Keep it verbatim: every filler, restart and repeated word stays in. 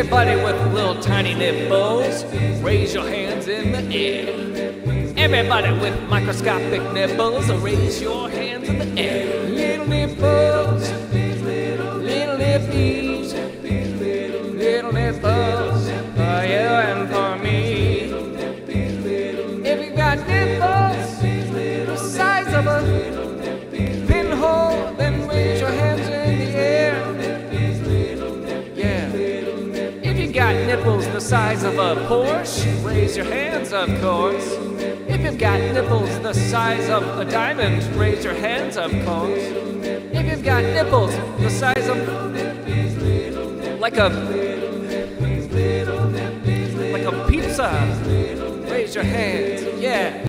Everybody with little tiny nipples, raise your hands in the air. Everybody with microscopic nipples, raise your hands in the air. Little nipples, little nippies, little nipples, for you and for me. If you got nipples the size of a pinhole, then raise your hands in the air. Yeah. If you got nipples the size of a Porsche, raise your hands, of course. If you've got nipples the size of a diamond, raise your hands, of course. If you've got nipples the size of like a like a pizza, raise your hands. Yeah.